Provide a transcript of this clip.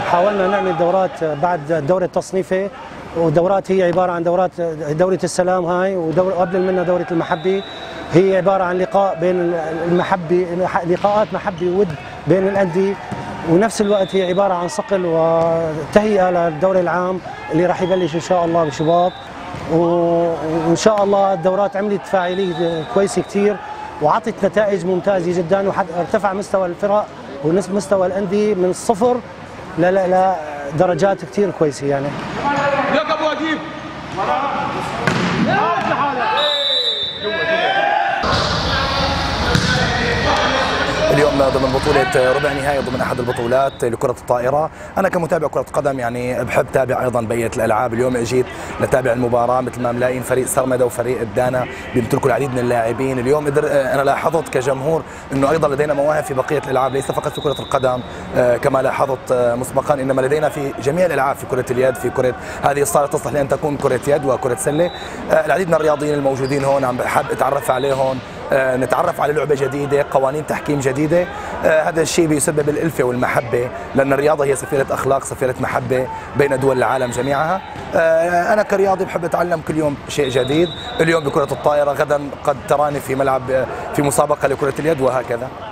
حاولنا نعمل دورات بعد الدورة التصنيفي، ودورات هي عبارة عن دورة السلام هاي، وقبل منها دورة المحبة. هي عبارة عن لقاء بين لقاءات محبة ود بين الأندية، ونفس الوقت هي عبارة عن صقل وتهيئة للدوري العام اللي راح يبلش إن شاء الله بشباط. وإن شاء الله الدورات عملت فاعلية كويسة كتير، وعطت نتائج ممتازة جدا، وارتفع مستوى الفرق ومستوى الأندية من الصفر لدرجات كتير كويسة يعني. يا ابو اديب اليوم ضمن بطولة ربع نهائي ضمن أحد البطولات لكرة الطائرة. أنا كمتابع كرة قدم يعني بحب تابع أيضا بقية الألعاب. اليوم اجيت لتابع المباراة مثل ما ملاقين فريق سرمدة وفريق الدانا بيمتلكوا العديد من اللاعبين. اليوم أنا لاحظت كجمهور أنه أيضا لدينا مواهب في بقية الألعاب، ليس فقط في كرة القدم كما لاحظت مسبقا، إنما لدينا في جميع الألعاب، في كرة اليد، في كرة هذه الصالة تصلح لأن تكون كرة يد وكرة سلة. العديد من الرياضيين الموجودين هون عم بحب أتعرف عليهم، نتعرف على لعبة جديدة، قوانين تحكيم جديدة. هذا الشيء بيسبب الألفة والمحبة، لأن الرياضة هي سفيرة أخلاق، سفيرة محبة بين دول العالم جميعها. أنا كرياضي بحب أتعلم كل يوم شيء جديد. اليوم بكرة الطائرة، غدا قد تراني في ملعب في مسابقة لكرة اليد، وهكذا.